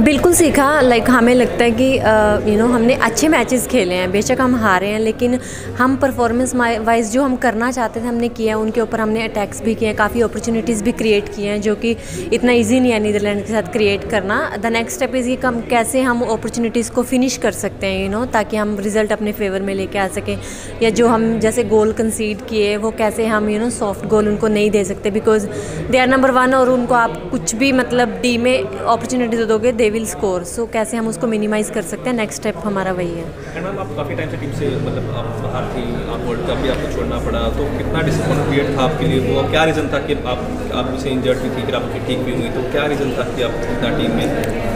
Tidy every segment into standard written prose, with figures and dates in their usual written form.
बिल्कुल सीखा। लाइक हमें लगता है कि हमने अच्छे मैचेस खेले हैं, बेशक हम हारे हैं लेकिन हम परफॉर्मेंस वाइज जो हम करना चाहते थे हमने किया है। उनके ऊपर हमने अटैक्स भी किए हैं, काफ़ी अपॉर्चुनिटीज़ भी क्रिएट किए हैं, जो कि इतना इजी नहीं है नीदरलैंड के साथ क्रिएट करना। द नेक्स्ट स्टेप इज़ ये कम कैसे हम अपॉर्चुनिटीज़ को फिनिश कर सकते हैं, ताकि हम रिजल्ट अपने फेवर में लेके आ सकें, या जो हम जैसे गोल कंसीड किए वो कैसे हम सॉफ्ट गोल उनको नहीं दे सकते, बिकॉज दे आर नंबर 1 और उनको आप कुछ भी मतलब डी में अपॉर्चुनिटी दोगे दे विल स्कोर। सो कैसे हम उसको मिनिमाइज़ कर सकते हैं, नेक्स्ट स्टेप हमारा वही है। एंड मैम आप काफ़ी टाइम से टीम से मतलब आप बाहर थी, आप वर्ल्ड कप भी आपको छोड़ना पड़ा, तो कितना डिसअपॉइंट पीरियड था आपके लिए? वो क्या रीज़न था कि आप से इंजर्ड भी थी, फिर आपकी ठीक भी हुई, तो क्या रीज़न था कि आप इतना टीम में?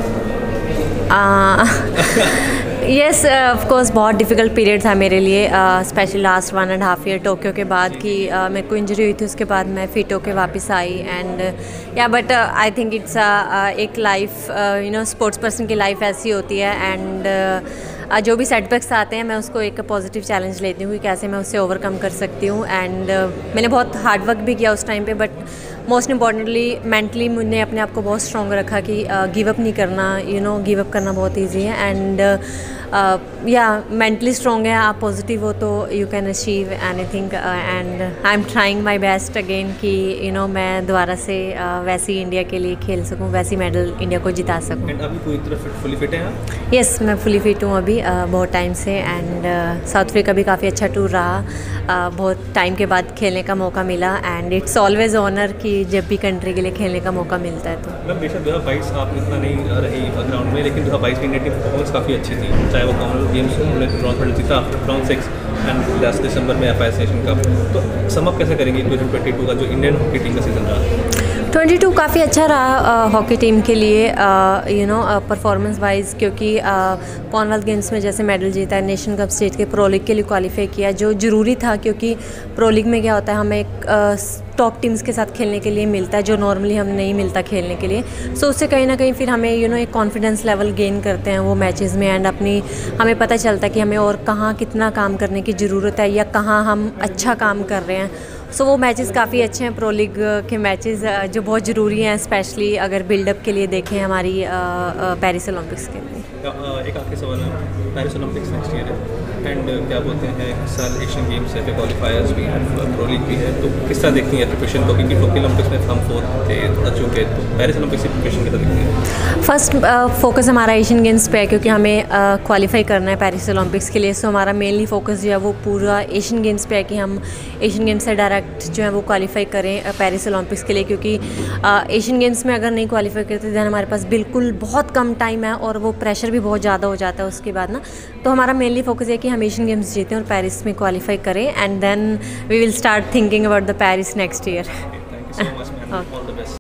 यस ऑफ कोर्स बहुत डिफ़िकल्ट पीरियड था मेरे लिए, स्पेशली लास्ट 1.5 ईयर टोक्यो के बाद कि मेरे को इंजरी हुई थी। उसके बाद मैं फिट होके वापस आई एंड या बट आई थिंक इट्स एक लाइफ स्पोर्ट्स पर्सन की लाइफ ऐसी होती है एंड जो भी सेटबैक्स आते हैं मैं उसको एक पॉजिटिव चैलेंज लेती हूँ कि कैसे मैं उससे ओवरकम कर सकती हूँ। एंड मैंने बहुत हार्ड वर्क भी किया उस टाइम पे, बट मोस्ट इम्पॉर्टेंटली मेंटली मैंने अपने आप को बहुत स्ट्रॉन्ग रखा कि गिव अप नहीं करना। गिव अप करना बहुत ईजी है एंड या मेंटली स्ट्रॉन्ग है आप, पॉजिटिव हो तो you can achieve anything. And I am trying my best again कि मैं दोबारा से वैसी इंडिया के लिए खेल सकूं, वैसी मेडल इंडिया को जिता सकूं। एंड अभी पूरी तरह फुली फिट हैं आप? यस मैं फुली फिट हूँ अभी बहुत टाइम से। एंड साउथ अफ्रीका भी काफ़ी अच्छा टूर रहा, बहुत टाइम के बाद खेलने का मौका मिला एंड इट्स ऑलवेज ऑनर कि जब भी कंट्री के लिए खेलने का मौका मिलता है। तो मैम बेशक 2022 आप इतना नहीं रही ग्राउंड में, लेकिन 2022 की इंडिया टीम परफॉर्मेंस काफ़ी अच्छी थी, चाहे वो कॉमनवेल्थ गेम्स हो, उन्होंने ब्रॉन्ज मेडल जीता राउंड 6 एंड लास्ट दिसंबर में FIS नेशन कप। तो समअप कैसे करेंगे 2022 का जो इंडियन हॉकी टीम का सीजन रहा? 22 काफ़ी अच्छा रहा हॉकी टीम के लिए परफॉर्मेंस वाइज, क्योंकि कॉमनवेल्थ गेम्स में जैसे मेडल जीता है, नेशन कप स्टेट के प्रो लीग के लिए क्वालिफाई किया जो ज़रूरी था, क्योंकि प्रो लीग में क्या होता है हमें टॉप टीम्स के साथ खेलने के लिए मिलता है जो नॉर्मली हम नहीं मिलता खेलने के लिए। सो उससे कहीं ना कहीं फिर हमें एक कॉन्फिडेंस लेवल गेन करते हैं वो मैचेस में एंड हमें पता चलता है कि हमें और कहाँ कितना काम करने की ज़रूरत है या कहाँ हम अच्छा काम कर रहे हैं। सो वो मैचेस काफ़ी अच्छे हैं, प्रो लीग के मैचेस जो बहुत ज़रूरी हैं, स्पेशली अगर बिल्डअप के लिए देखें हमारी पेरिस ओलंपिक्स के लिए। एक आखिरी सवाल है, पेरिस ओलंपिक्स नेक्स्ट ईयर है एंड क्या बोलते हैं इस साल एशियन गेम्स है, क्वालिफायर्स भी हैं, प्रो लीग भी है, तो किस तरह देखती हैं प्रिपरेशन को? क्योंकि टोक्यो ओलंपिक्स में हम 4th थे चुके, तो पेरिस ओलंपिक्स की प्रिपरेशन कितना देखती हैं? फर्स्ट फोकस हमारा एशियन गेम्स पे है, क्योंकि हमें क्वालिफाई करना है पेरिस ओलंपिक्स के लिए। सो हमारा मेनली फोकस जो है वो पूरा एशियन गेम्स पे है कि हम एशियन गेम्स से डायरेक्ट जो है वो क्वालिफाई करें पेरिस ओलंपिक्स के लिए, क्योंकि एशियन गेम्स में अगर नहीं क्वालिफाई करते दैन हमारे पास बिल्कुल बहुत कम टाइम है और वो प्रेशर भी बहुत ज़्यादा हो जाता है उसके बाद ना। तो हमारा मेनली फोकस है कि हम एशियन गेम्स जीतें और पेरिस में क्वालिफाई करें and then we will start thinking about the Paris next year. Thank you so much ma'am, all the best.